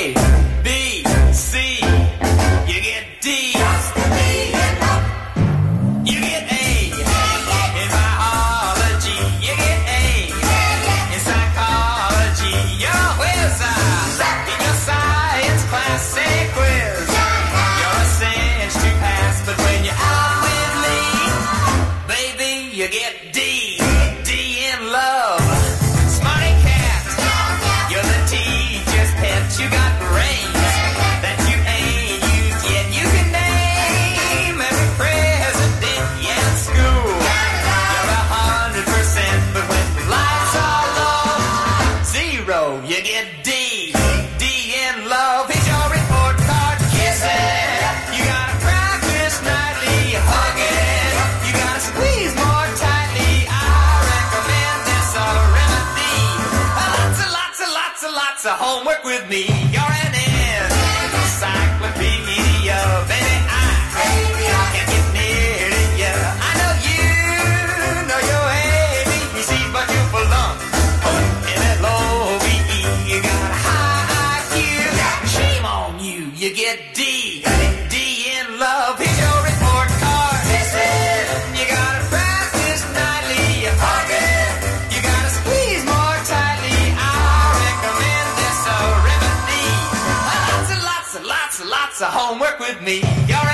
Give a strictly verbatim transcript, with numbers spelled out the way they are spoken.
A, B, C, you get D. You get A in biology. You get A in psychology. You're a whiz in your science class. Say quiz. You're a cinch to pass, but when you're out with me, baby, you get D. D in love. Smarty cat. You're the teacher's pet. You got brains that you ain't used yet. You can name every president yet in school. You're a hundred percent, but when the lights are low, zero, you get D. D in love. Here's your report card. Kiss it. You gotta practice nightly. Hug it. You gotta squeeze more tightly. I recommend this a remedy. Lots and lots and lots and lots of homework with me. You're an encyclopedia, baby. I can't get near to you. I know you know your A B C, but you belong in that low B E. You got a high I Q. Shame on you. You get D. D in love. Here's your report card. Listen, you gotta practice nightly. You hug it. You gotta squeeze more tightly. I recommend this a remedy. Lots and lots and lots and lots of homework with me. You're